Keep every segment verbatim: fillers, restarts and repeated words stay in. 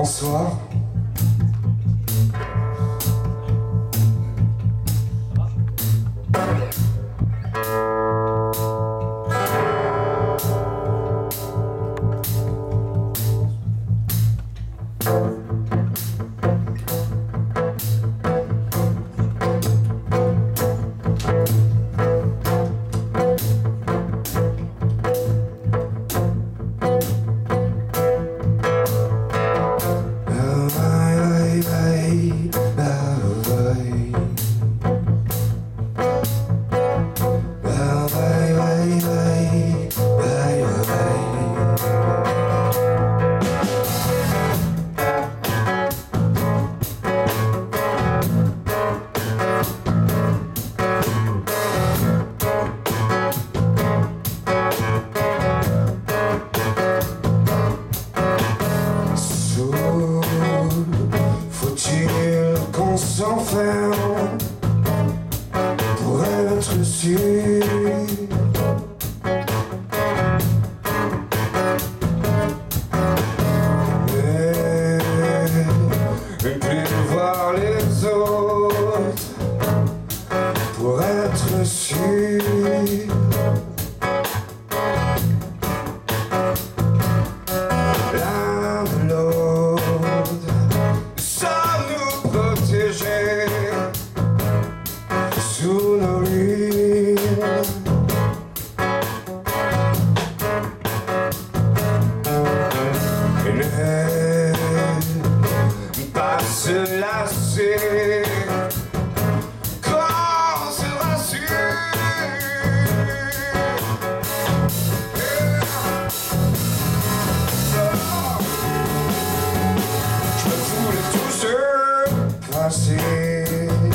Bonsoir. S'enferme pour être sûr. Mais plus voir les autres pour être sûr. L'un de l'autre, sommes-nous protégés sous nos ruines? Ne pas se lasser quand se rassure. Je me voulais tout se passer.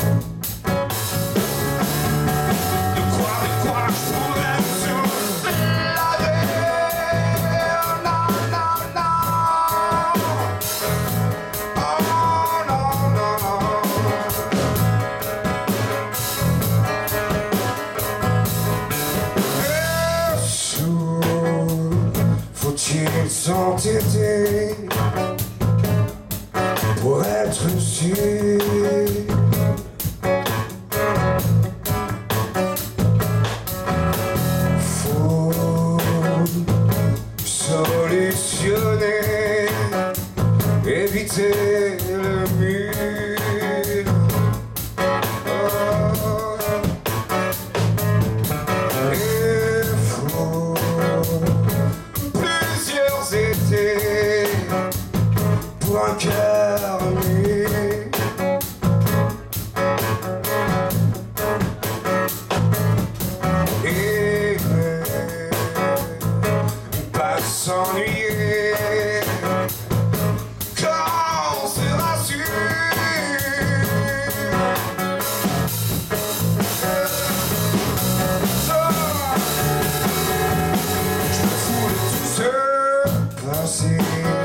Faut-il s'entêter pour être sûr? Faut solutionner, éviter le mur. Pour un cœur nu, et pas s'ennuyer quand on se rassure. Je me fous de tout ce passé.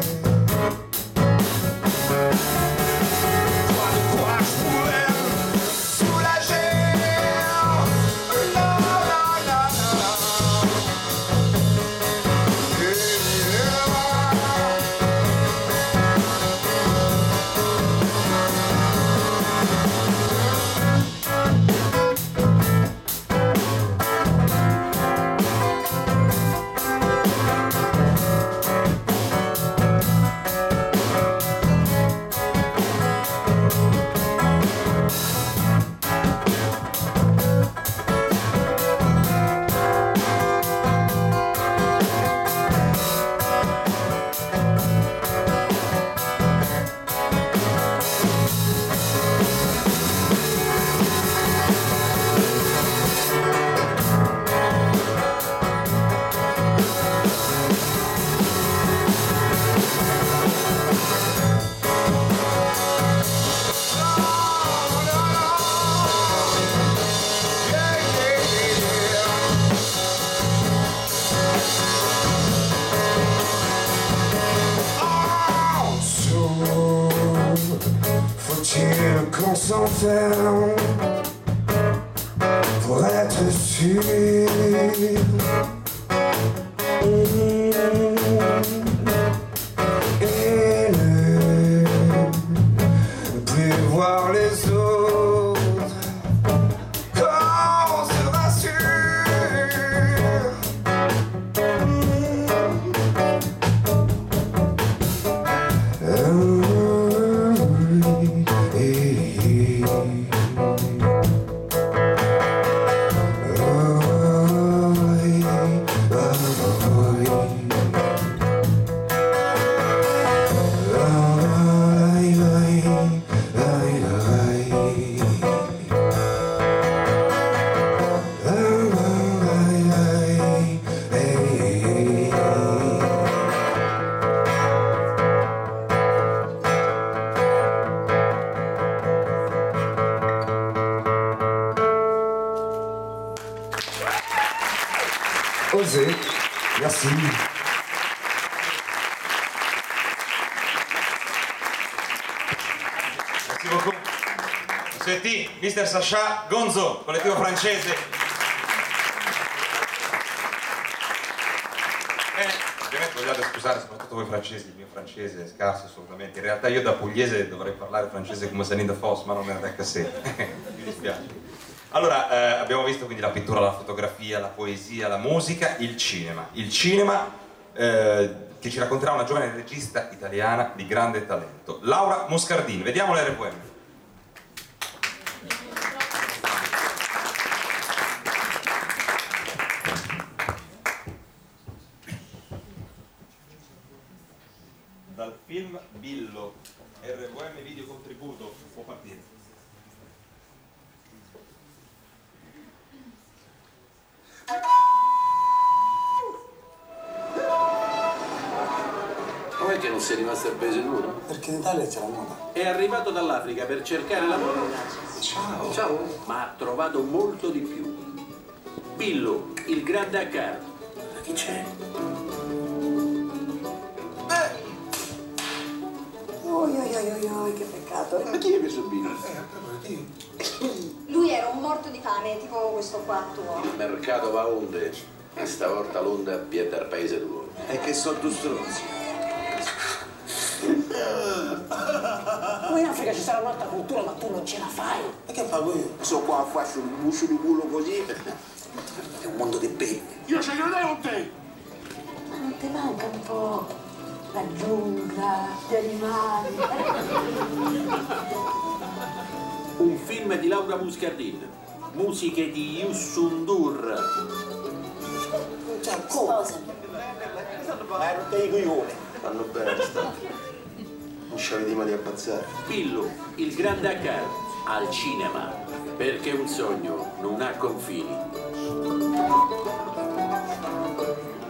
Faut-il qu'on s'enferme pour être sûr? Et le José. Merci. Merci beaucoup. Senti, mister Sacha Gonzo, collettivo francese. Eh, ovviamente vogliate scusare, soprattutto voi francesi, il mio francese è scarso assolutamente. In realtà io da pugliese dovrei parlare francese come Céline de Fosse, ma non è da cassè. Mi dispiace. Allora, eh, abbiamo visto quindi la pittura, la fotografia, la poesia, la musica, il cinema. Il cinema eh, che ci racconterà una giovane regista italiana di grande talento, Laura Moscardini. Vediamo l'R V M. Dal film Billo, R V M video contributo, può partire. Com'è che non sei rimasto al paese tuo? Perché in Italia c'è la moda. È arrivato dall'Africa per cercare lavoro. Ciao. Ciao. Ma ha trovato molto di più. Billo, il grande Accard. Ma chi c'è? Oi, oi, oi, oi, oi, che peccato. Ma chi è questo Billo? Eh, proprio Dio. Lui era un morto di fame, tipo questo qua tuo. Il mercato va onde. E stavolta l'onda viene dal paese tuo. E che sono tu stronzi? Come in Africa ci sarà un'altra cultura, ma tu non ce la fai. E che faccio io? So qua faccio un bucio di culo così. È un mondo di belli. Io ce ne ho te! Ma non ti manca un po' la giungla, gli animali? Un film di Laura Moscardini. Musiche di Yusundur. Ciao, sposami. Ma non te i coglioni. Vanno bene, sta. Non ci avete mai di abbazzare. Billo, il grande Accard. Al cinema. Perché un sogno non ha confini.